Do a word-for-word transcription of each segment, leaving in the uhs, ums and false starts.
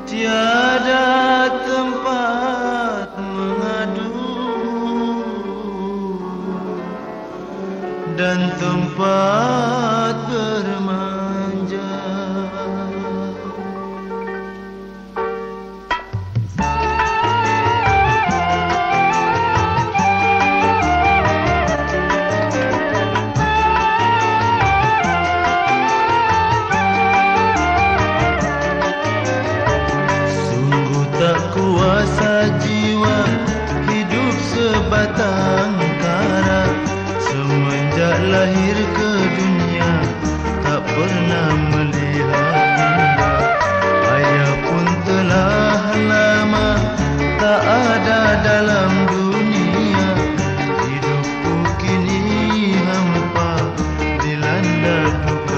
Tiada tempat mengadu dan tempat bermanja. Tak kuasa jiwa hidup sebatang kara. Semenjak lahir ke dunia tak pernah melihat bunda. Ayah pun telah lama tak ada dalam dunia. Hidupku kini hampa dilanda duka.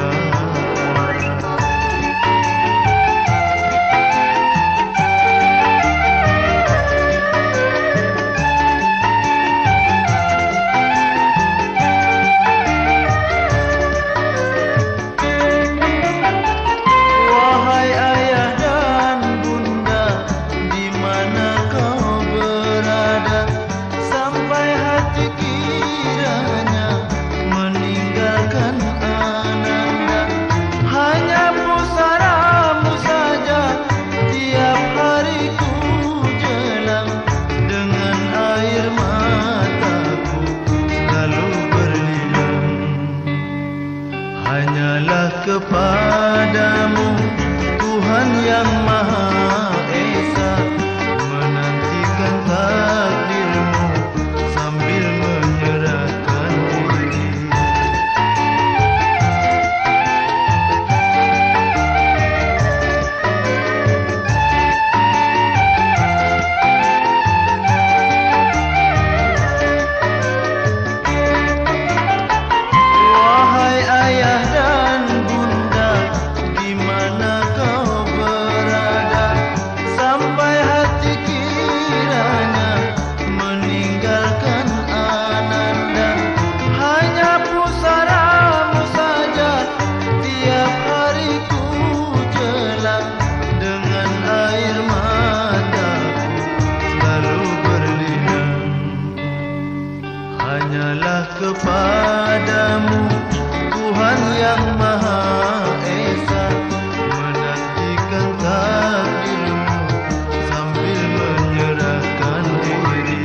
Hanyalah kepadamu Tuhan yang Maha Esa, menantikan takdirmu sambil menyerahkan diri. Wahai ayah dan bunda, di mana kau berada, sampai hati kiranya meninggalkan ananda. Hanya pusaramu saja tiap hari ku jelang, dengan air mataku selalu berlinang. Hanyalah kepadamu Tuhan yang Maha Esa, menantikan takdirmu sambil menyerahkan diri.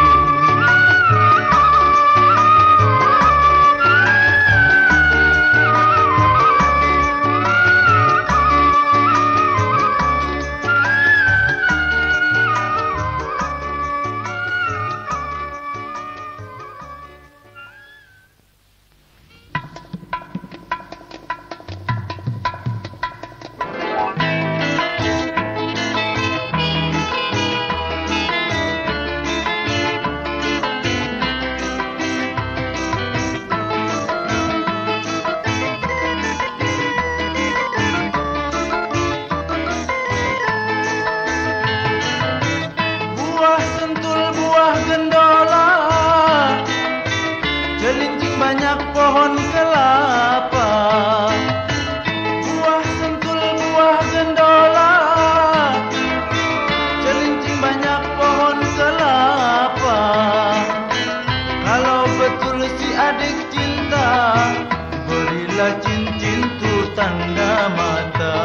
Buah sentul, buah gendola, celincing banyak pohon kelapa. Buah sentul, buah gendola, celincing banyak pohon kelapa. Kalau betul si adik cinta, berilah cincin tu tanda mata.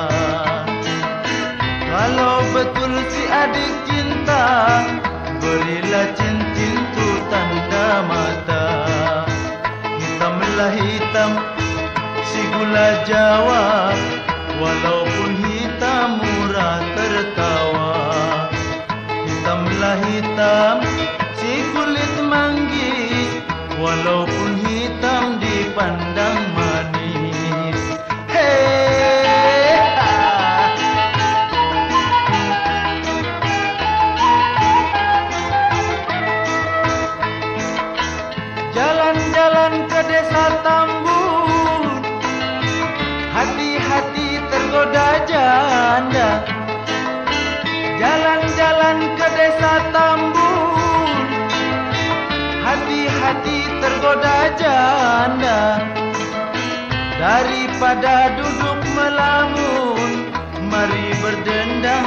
Kalau betul si adik cinta, berilah cincin tu tanda mata. Hitamlah hitam si gula Jawa, walaupun hitam murah tertawa. Hitamlah hitam si kulit manggis, walaupun hitam dipandang manis. Hey, jalan-jalan ke desa Tambun, hati-hati tergoda janda. Jalan-jalan ke desa Tambun, hati-hati tergoda janda. Daripada duduk melamun, mari berdendam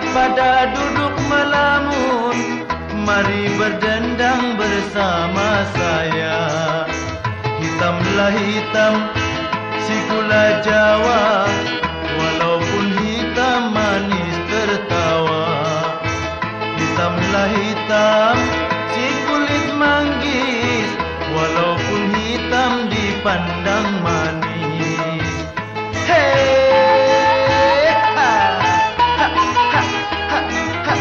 pada duduk melamun, mari berdendang bersama saya. Hitamlah hitam si gula Jawa, walaupun hitam manis tertawa. Hitamlah hitam si kulit manggis, walaupun hitam dipandang manis. Hey, ha, ha, ha, ha, ha.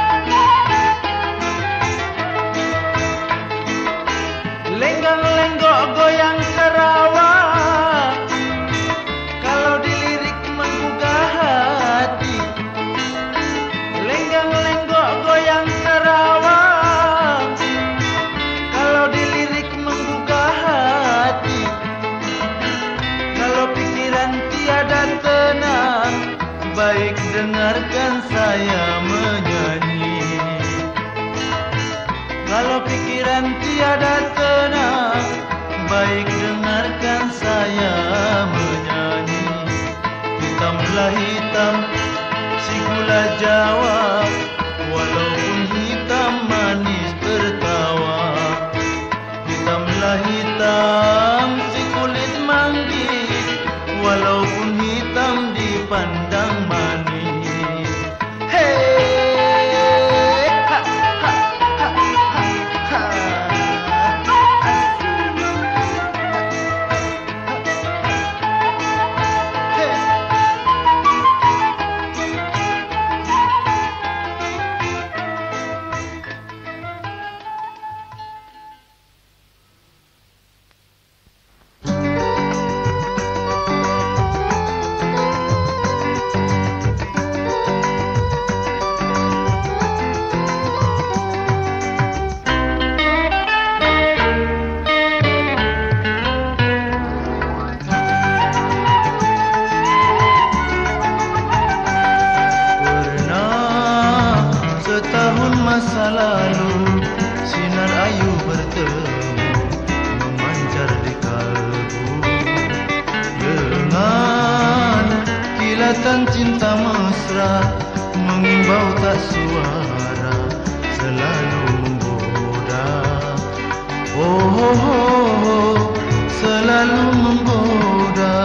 Lenggang-lenggok goyang Sarawak, kalau dilirik menggugah hati. Lenggang-lenggok goyang Sarawak, kalau dilirik menggugah hati. Kalau pikiran tiada tenang, baik dengarkan saya menyanyi. Kalau pikiran tiada tenang, baik dengarkan saya menyanyi. Hitamlah hitam si gula Jawa, walaupun hitam manis tertawa. Hitamlah hitam si kulit manggis, walaupun hitam dipandang manis. Hey, ha, ha, ha, ha, ha. Masa lalu sinar ayu bertemu memancar di kalbu, dengan kilatan cinta mesra mengimbau tak suara selalu menggoda. Oh, oh, oh, oh selalu menggoda.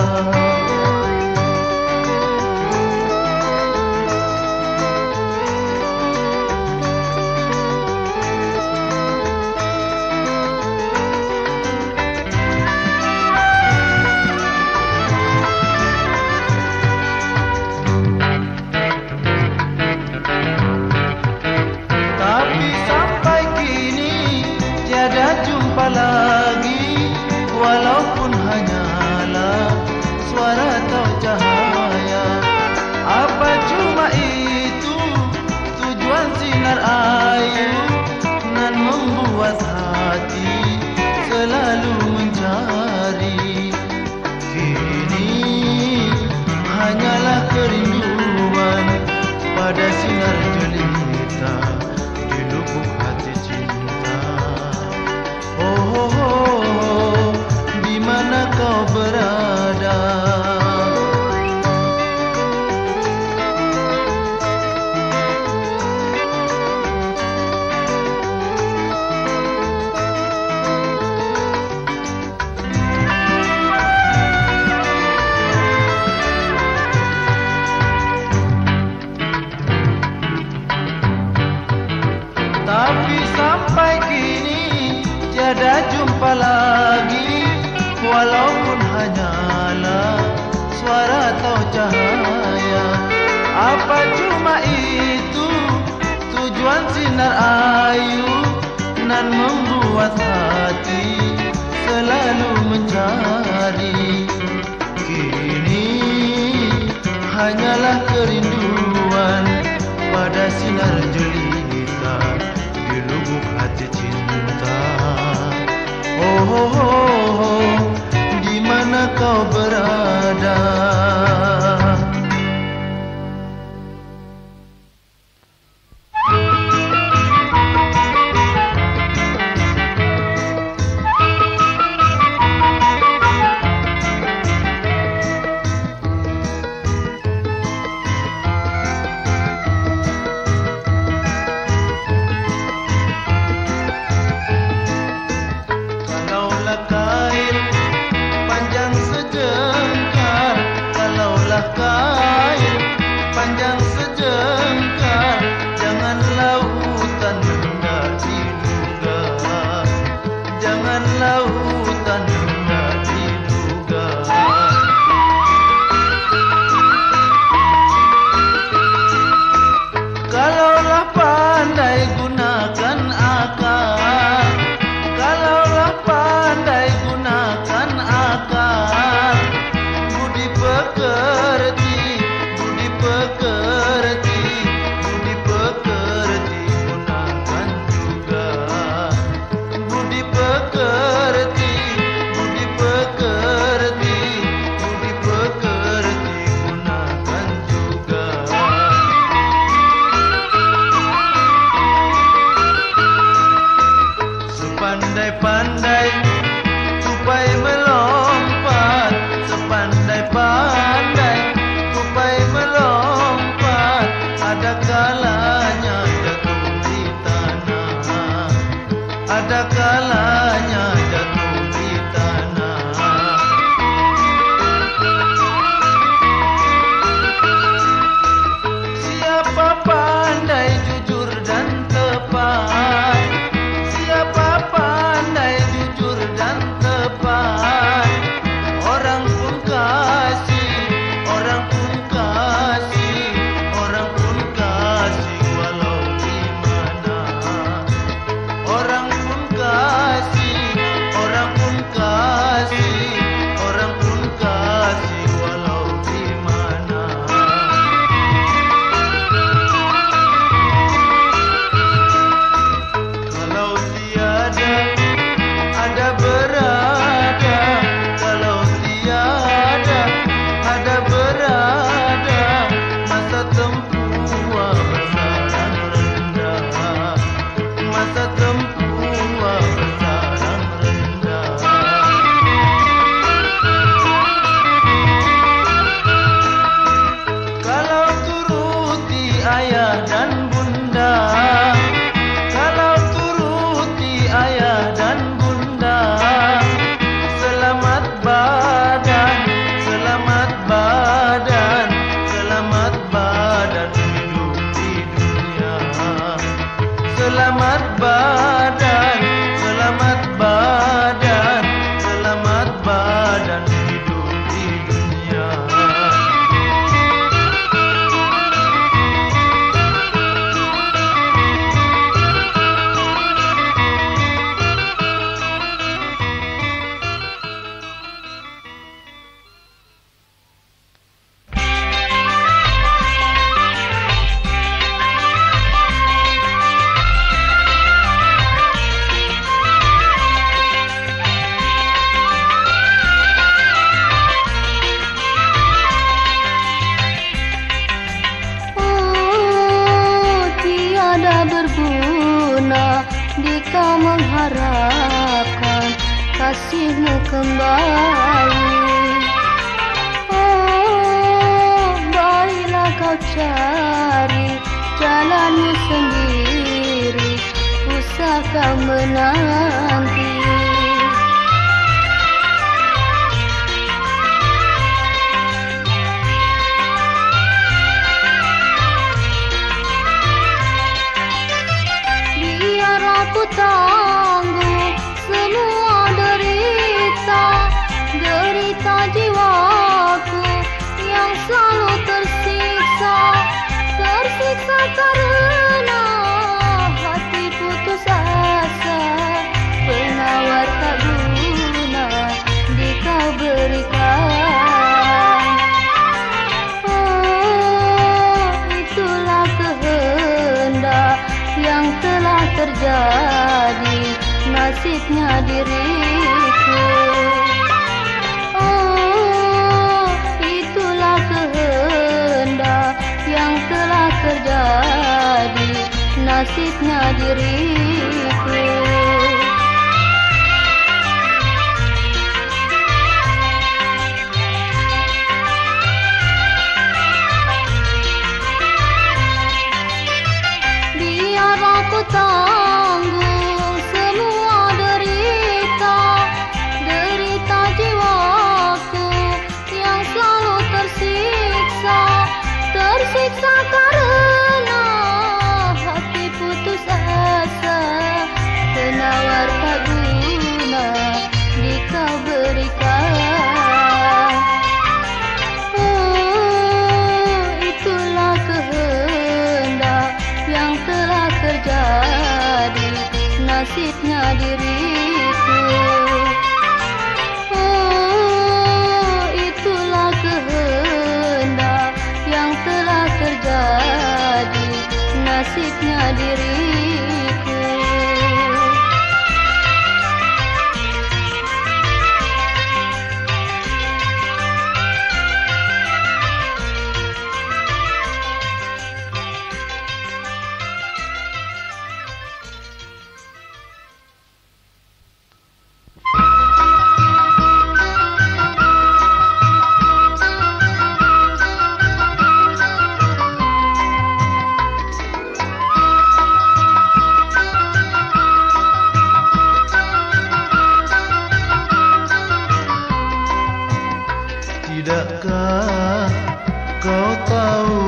Lagi walaupun hanyalah suara atau cahaya, apa cuma itu tujuan sinar ayu nan membuat hati selalu mencari. Kini hanyalah kerinduan pada sinar jelita di lubuk hati cinta. Oh, oh, oh, di mana kau berada? Tapi sampai kini tiada jumpa lagi, walaupun hanyalah suara atau cahaya. Apa cuma itu tujuan sinar ayu nan membuat hati selalu mencari. Kini hanyalah kerinduan pada sinar jelita di lubuk hati cinta. Oh, oh, oh, di mana kau berada? rimba dan hidup di dunia. Jika mengharapkan kasihmu kembali, oh, baiklah kau cari jalanmu sendiri, usahakan menanti. Aku tangguh semua derita, derita jiwaku yang selalu tersiksa, tersiksa karena hati putus asa, penawar tak guna di kau berikan. Oh, itulah kehendak yang telah terjadi, nasibnya diriku. Oh, itulah kehendak yang telah terjadi, nasibnya diriku. Aku tanggung semua derita, derita jiwaku yang selalu tersiksa, tersiksa karena hati putus asa, penawar tak guna di kau berikan. Oh, itulah kehendak yang telah terjadi, nasibnya diriku. Oh, itulah kehendak yang telah terjadi, nasibnya diriku. Tidakkah kau tahu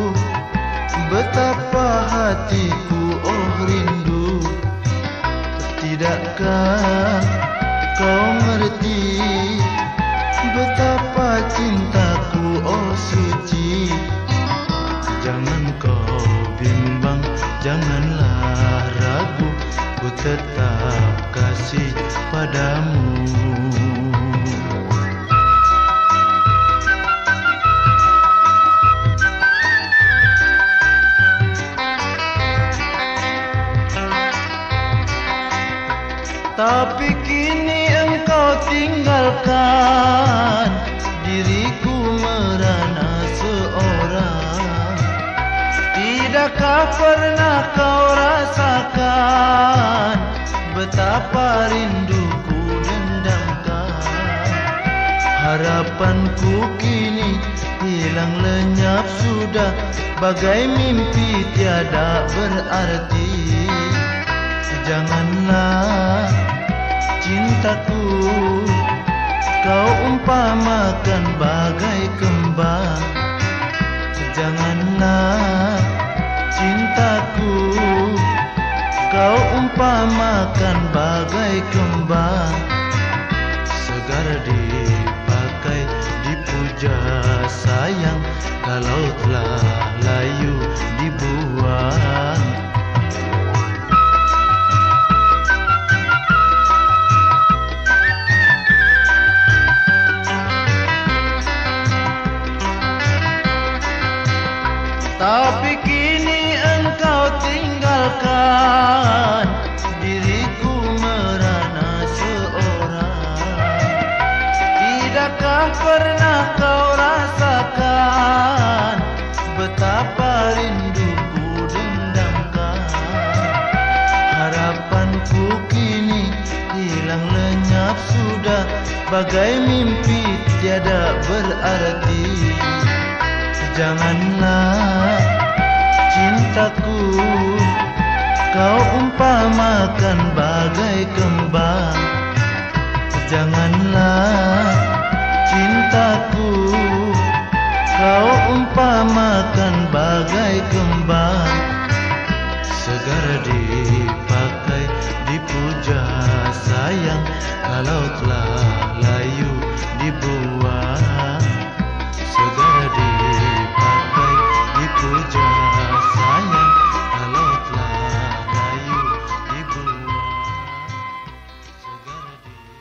betapa hatiku oh rindu? Tidakkah kau mengerti betapa cintaku oh suci? Jangan kau bimbang, janganlah ragu, ku tetap kasih padamu. Tapi kini engkau tinggalkan, diriku merana seorang. Tidakkah pernah kau rasakan betapa rinduku dendamkan? Harapanku kini hilang lenyap sudah, bagai mimpi tiada berarti. Janganlah cintaku kau umpamakan bagai kembang. Janganlah cintaku kau umpamakan bagai kembang, segar dipakai, dipuja sayang, kalau telah layu dibuang. Tapi kini engkau tinggalkan, diriku merana seorang. Tidakkah pernah kau rasakan betapa rinduku dendamkan? Harapanku kini hilang lenyap sudah, bagai mimpi tiada berarti. Janganlah cintaku kau umpamakan bagai kembang. Janganlah cintaku kau umpamakan bagai kembang. Segar dipakai, dipuja sayang, kalau telah layu dibuang. Segar dipakai, dipuja sayang, kalau telah layu dibuang. Segar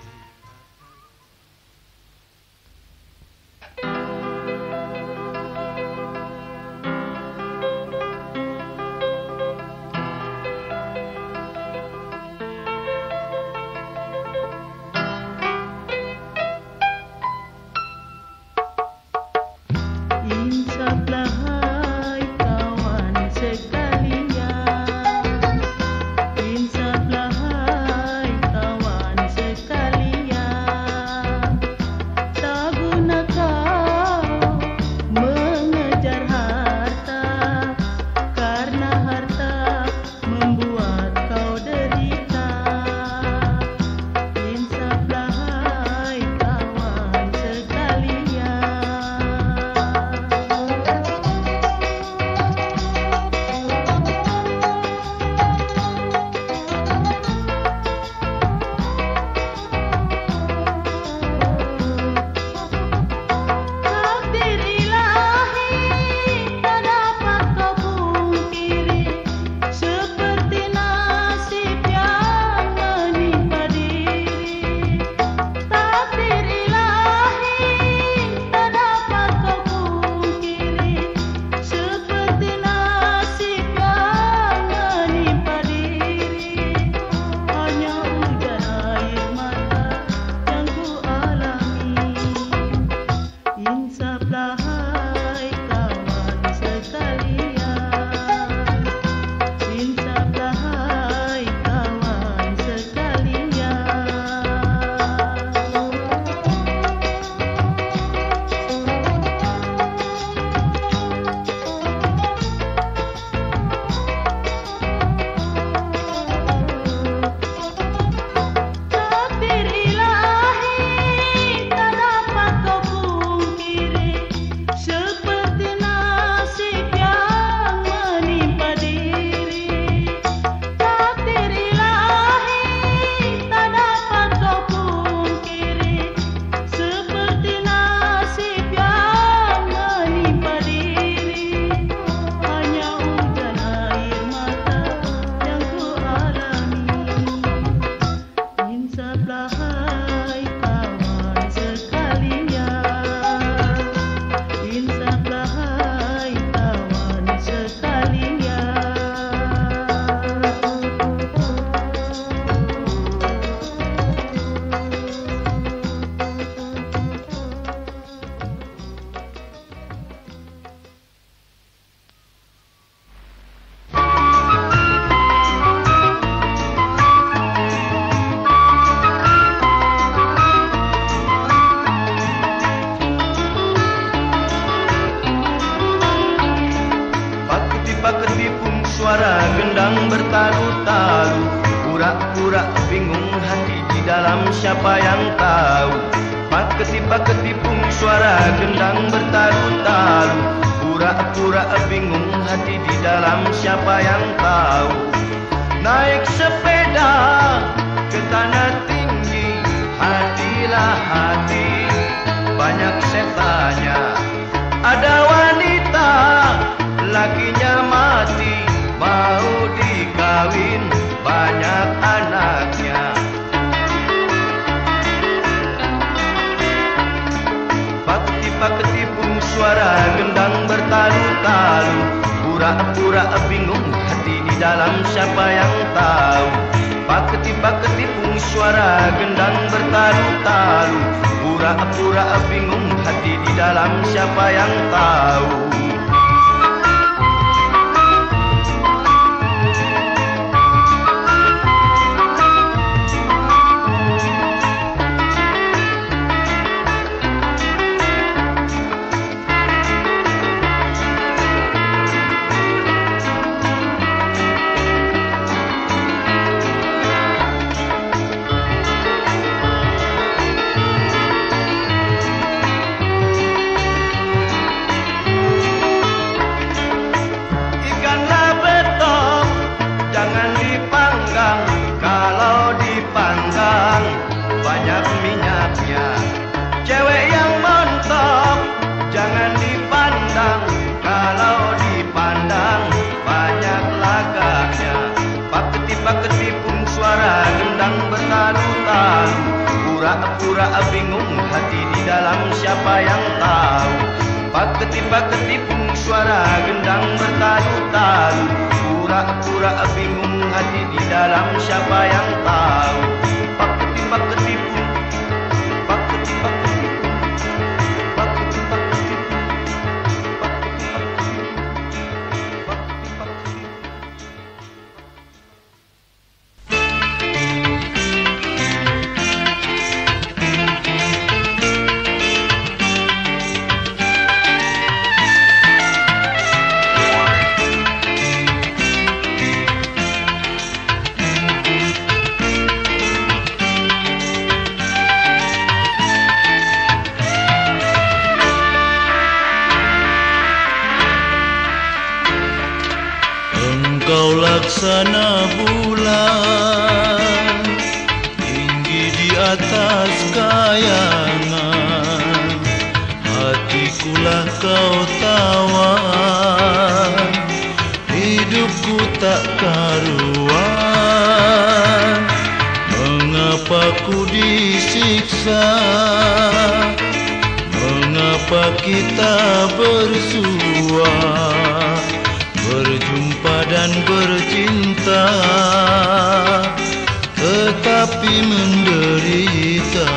Insaflah hai kawan sekalian, insaflah hai kawan sekalian. Tak guna kau mengejar harta, karena harta membuat kau derita. Insaflah hai kawan sekalian. Takdir ilahi tak dapat kau pungkiri, seperti nasib yang menimpa diri. Takdir ilahi tak dapat kau pungkiri, seperti nasib yang menimpa diri. Hanya hujan air mata yang ku alami. Insaflah hai kawan sekalian, insaflah hai kawan sekalian. Takdir ilahi tak dapat kau pungkiri, seperti nasib yang menimpa diri. Takdir ilahi tak dapat kau pungkiri, seperti nasib yang menimpa diri. Hanya hujan air mata yang ku alami. Insaflah hai kawan sekalian, insaflah hai kawan sekalian. Paketi-paketi pun suara gendang bertalu-talu, pura-pura bingung hati di dalam siapa yang tahu. Paketi-paketi pun suara gendang bertalu-talu, pura-pura bingung hati di dalam siapa yang tahu. Naik sepeda ke tanah tinggi, hatilah hati, banyak setannya. Ada wanita, lakinya mati, mau dikawin, banyak anaknya. Paketi-paketi pun suara gendang bertalu-talu, pura-pura bingung hati di dalam siapa yang tahu. Paketi-paketi pun suara gendang bertalu-talu, pura-pura bingung hati di dalam siapa yang tahu. Pura-pura bingung hati di dalam siapa yang tahu. Paketi-paketi pun suara gendang bertalu-talu, pura-pura bingung hati di dalam siapa yang tahu. Paketi-paketi pun, paketi-paketi pun, paketi-paketi pun, paketi-paketi pun. Engkau laksana bulan tinggi di atas kayangan, hatikulah kau tawan, hidupku tak karuan. Mengapa ku disiksa, mengapa kita bersua, berjumpa dan bercinta, tetapi menderita.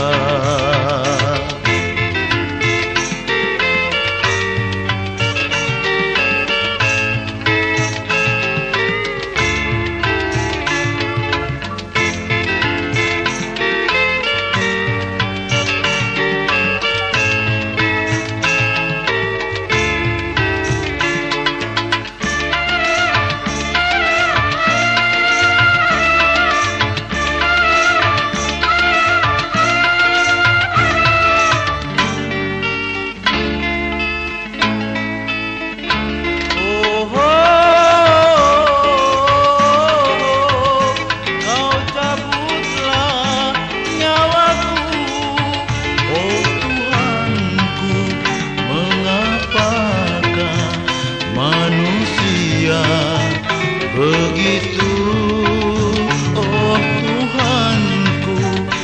Begitu, oh Tuhanku,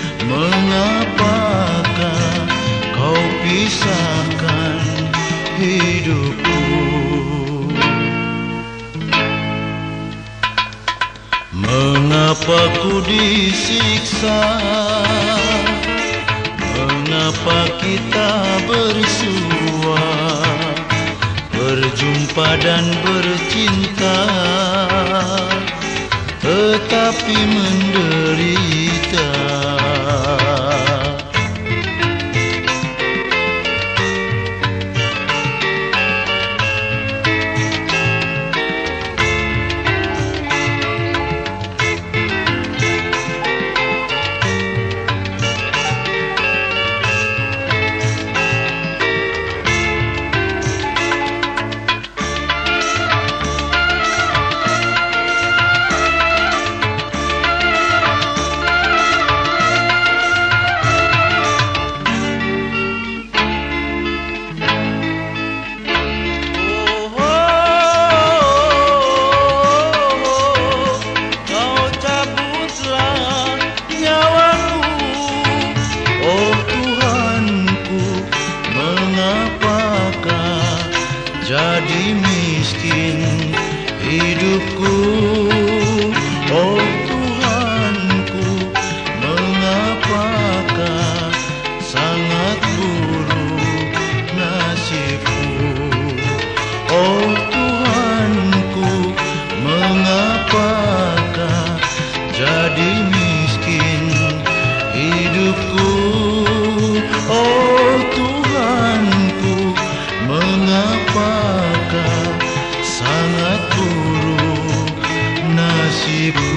mengapakah kau pisahkan hidupku? Mengapa ku disiksa, mengapa kita bersua, berjumpa dan bercinta, tetapi menderita. jadi miskin hidupku. Oh Tuhanku, mengapakah sangat buruk nasibku? Oh Tuhanku, mengapakah jadi miskin hidupku? Oh Tuhanku, mengapakah sangat buruk nasibku?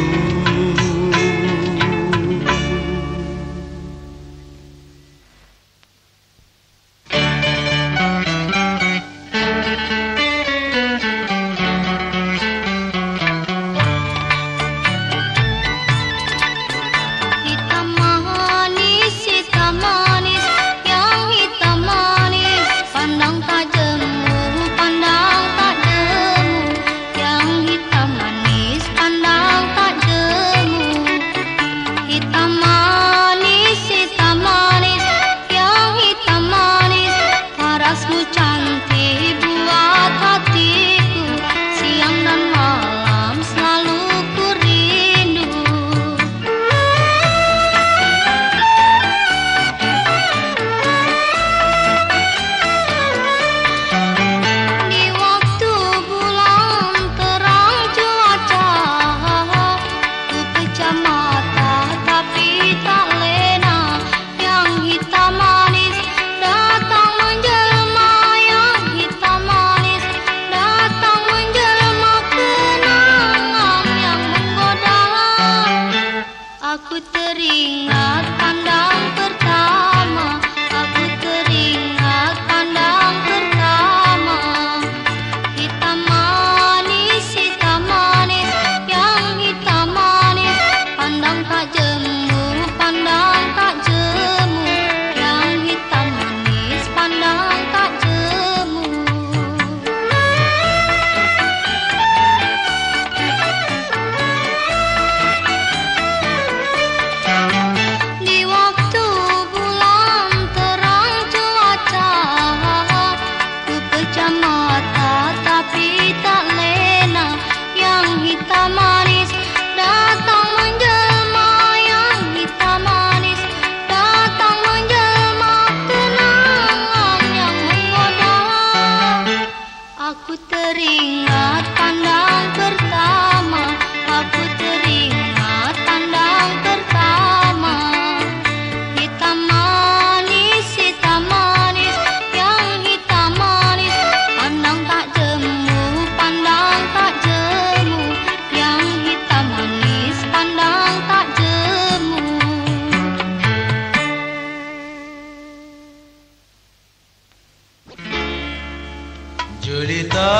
Jelita,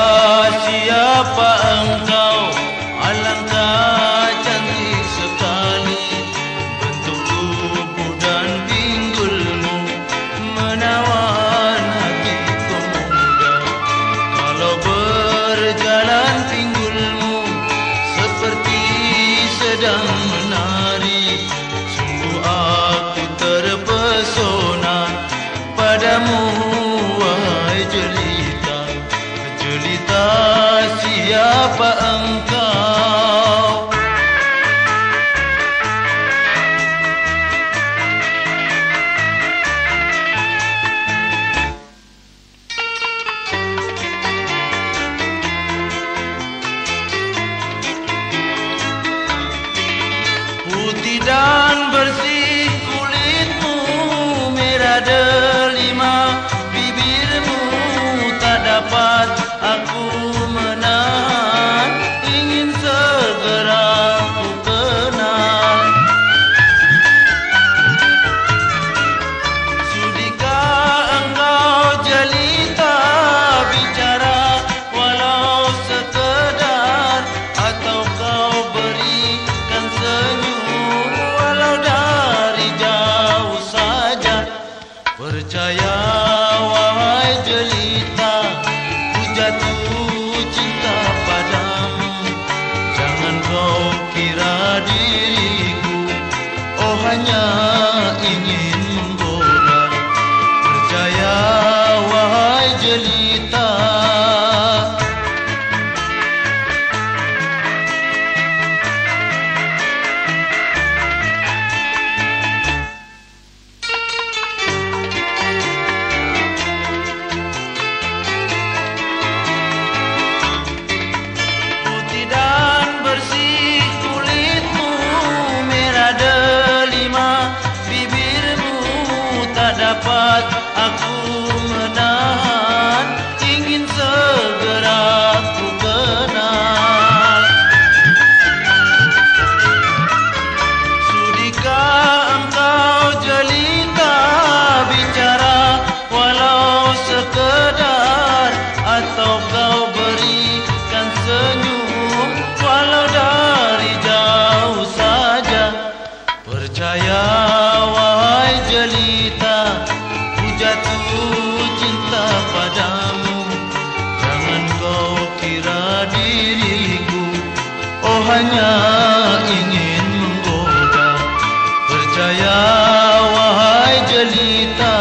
siapa engkau? Alangkah cantik sekali bentuk tubuh dan pinggulmu, menawan hatiku muda. Kalau berjalan pinggulmu seperti sedang menari, sungguh aku terpesona padamu, wahai jelita. Jelita, siapa engkau? Putih dan bersih kulitmu, merah delima bibirmu, tak dapat aku menahan, ingin segera ku kenal. Sudikah engkau jelita bicara walau sekedar, atau kau berikan senyum walau dari jauh saja? Percaya wahai jelita, ku jatuh cinta padamu. Jangan kau kira diriku oh hanya ingin menggoda. Percaya wahai jelita. dapat aku menahan, ingin segera ku kenal. Sudikah engkau jelita bicara walau sekedar, atau kau berikan senyum walau dari jauh saja? Percaya wahai jelita, ku jatuh cinta padamu. Jangan kau kira diriku oh hanya ingin menggoda. Percaya wahai jelita.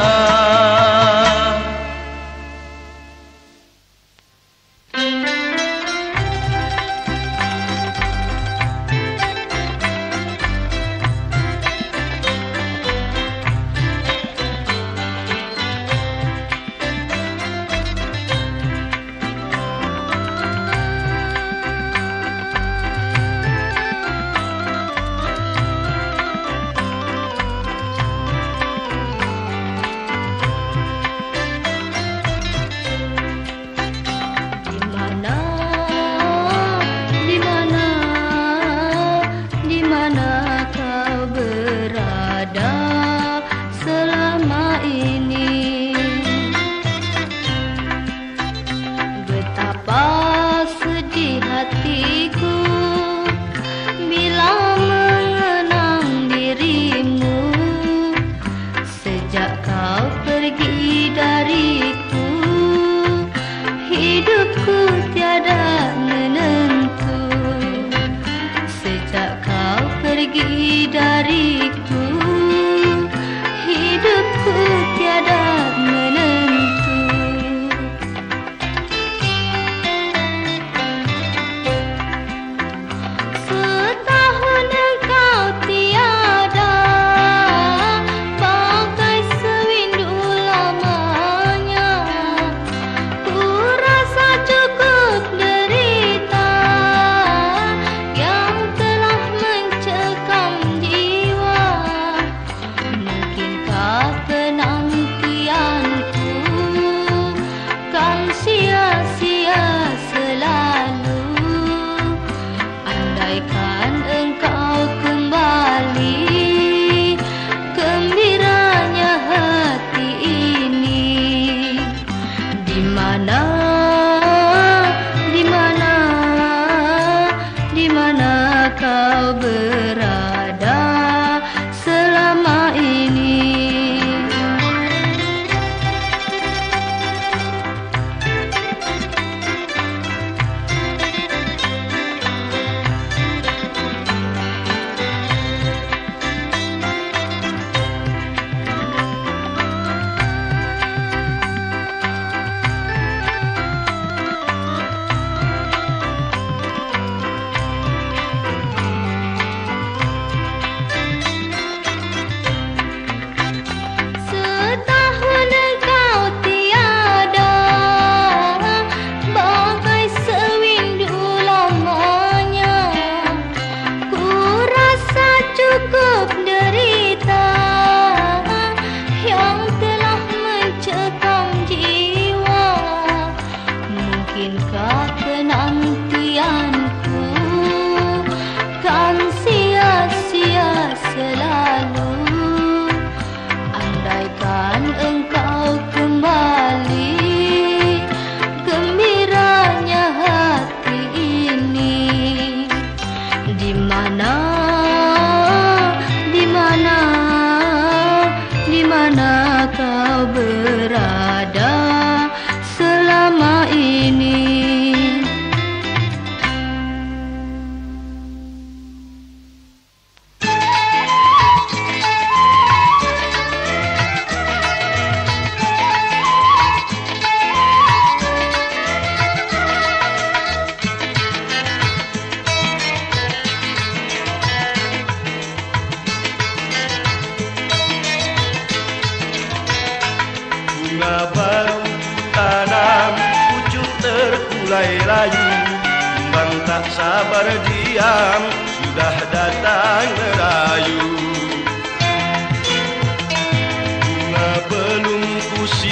mulai rayu, Kembang tak sabar diam, sudah datang merayu. Bunga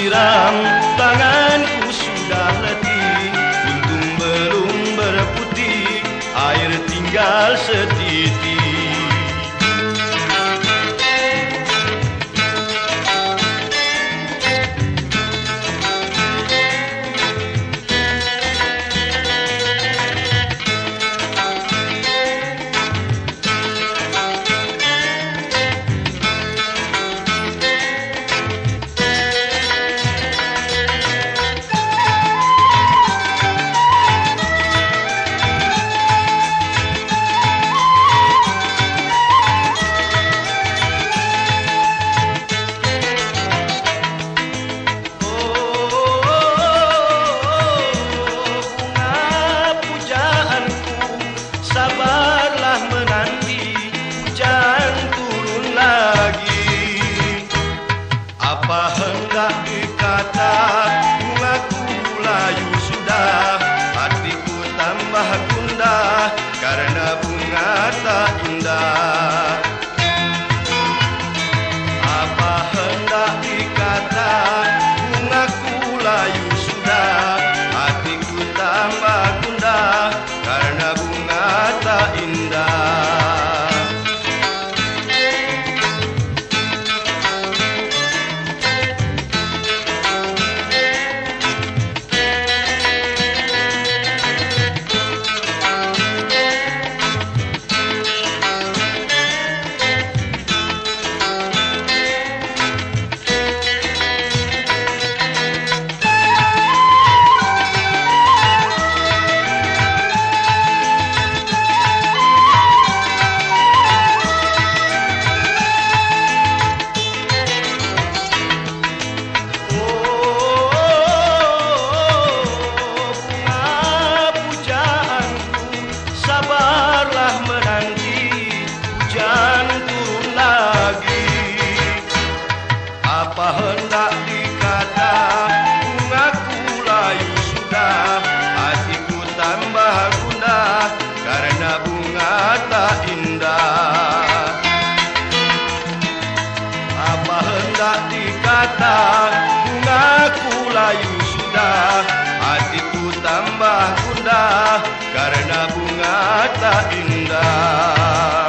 siram, tanganku sudah letih. Untung belum berputih, air tinggal setitik. Apa hendak dikata, bungaku layu sudah, hatiku tambah gundah karena bunga tak indah. Apa hendak dikata, bungaku layu sudah, hatiku tambah gundah karena bunga tak indah. Apa hendak dikata, bungaku layu sudah, hatiku tambah gundah karena bunga tak indah. Apa hendak dikata, bungaku layu sudah, hatiku tambah gundah karena bunga tak indah.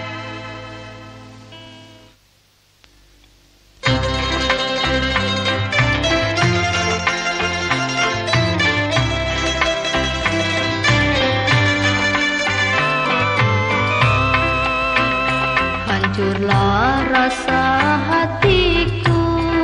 Hancurlah rasa hatiku,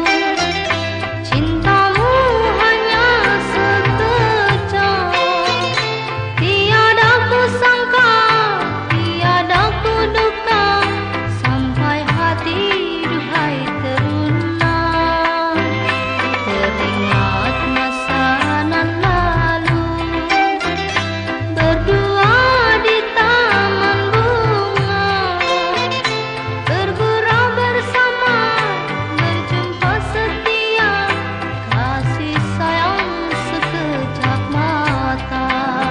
cintamu hanya sekejap. Tiada ku sangka, tiada ku duga, sampai hati duhai terlunak. Teringat masa nan lalu, berdua di taman bunga, bergurau bersama, berjumpa setia, kasih sayang sekejap mata.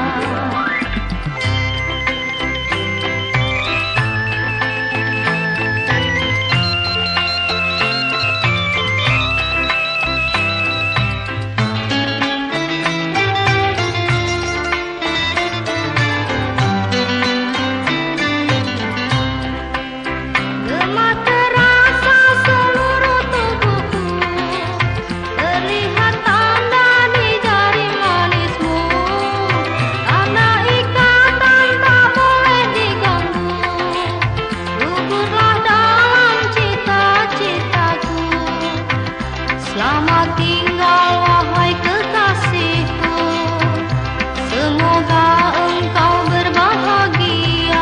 Gemah terasa seluruh tubuhku, terlihat tanda di jari manismu, tanda ikatan tak boleh diganggu. Gugurlah dalam cita-citaku, selamat tinggal wahai kekasihku, semoga engkau berbahagia.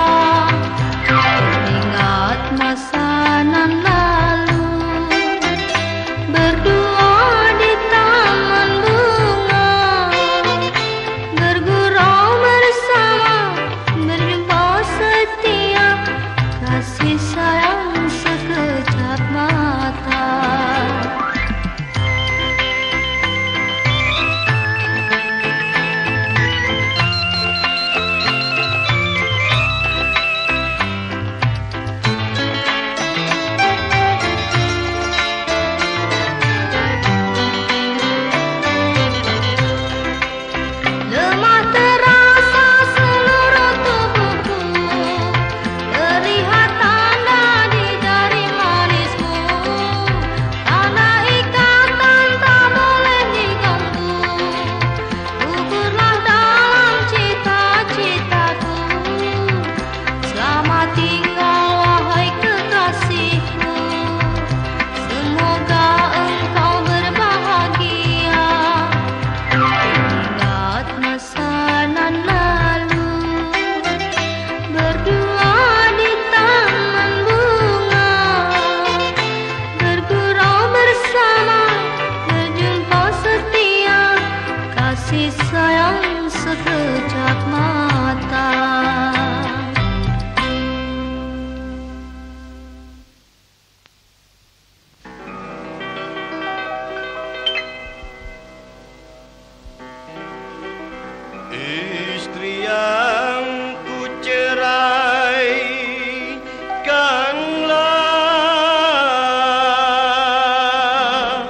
Ingat masa nan lalu, berdua di taman bunga, bergurau bersama, berjumpa setia, kasih sayang sekejap mata. kasih sayang sekejap mata. Istri yang ku ceraikanlah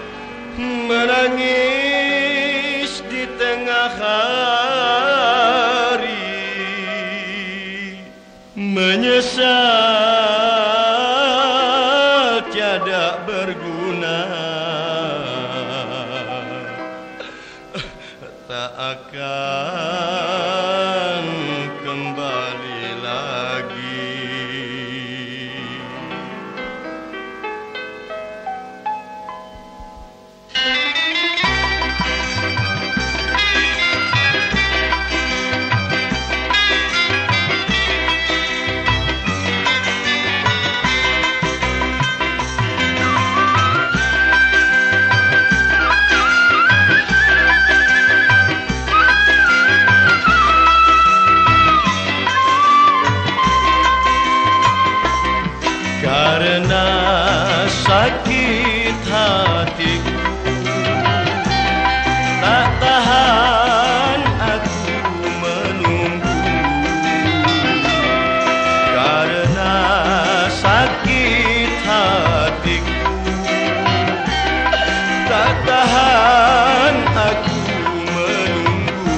menangis di tengah hari, menyesal tiada berguna, tak akan kembali lagi. Karena sakit hatiku tak tahan aku menunggu. Karena sakit hatiku tak tahan aku menunggu.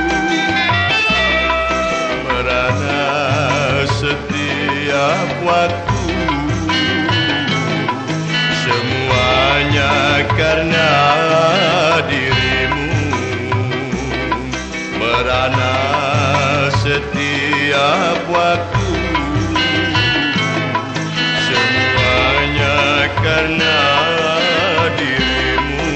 Merana setiap waktu, semuanya karena dirimu. Merana setiap waktu, semuanya karena dirimu.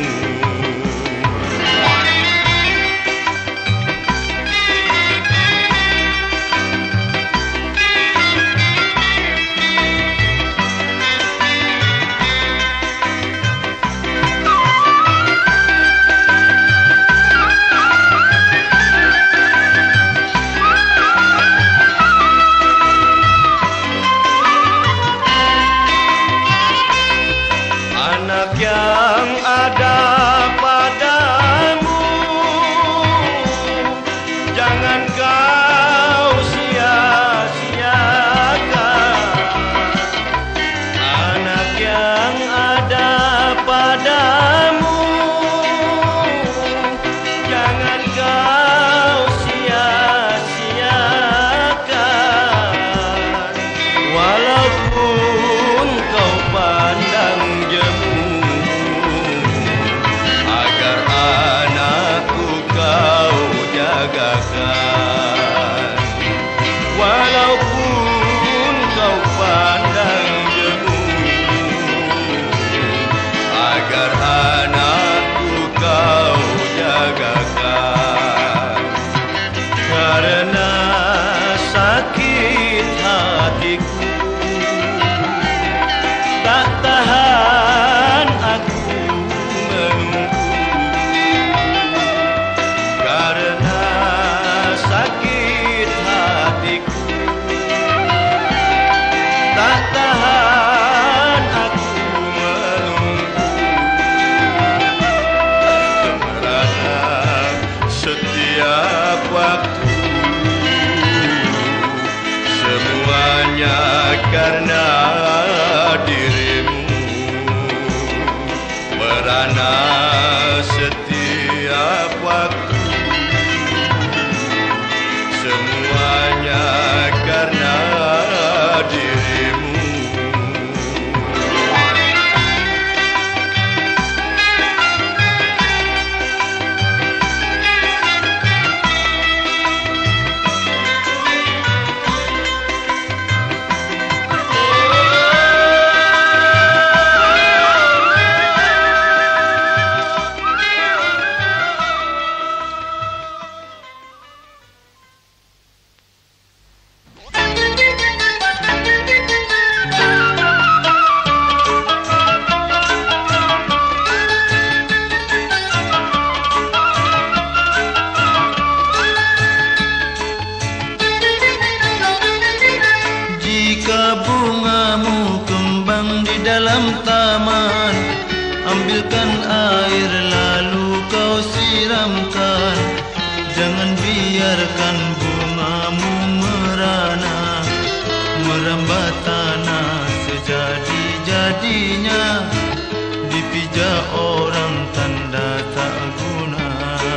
tanamkan, jangan biarkan bungamu merana, merambat tanah sejadi-jadinya, dipijak orang tanda tak guna.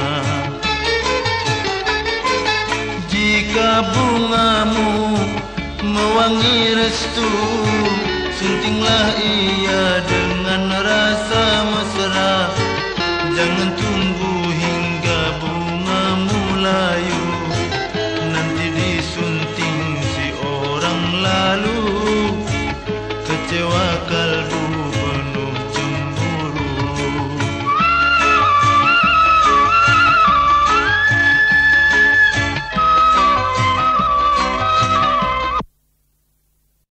Jika bungamu mewangi restu, suntinglah ia dengan rasa mesra. Jangan tunggu hingga bungamu layu, nanti disunting si orang lalu, kecewa kalbu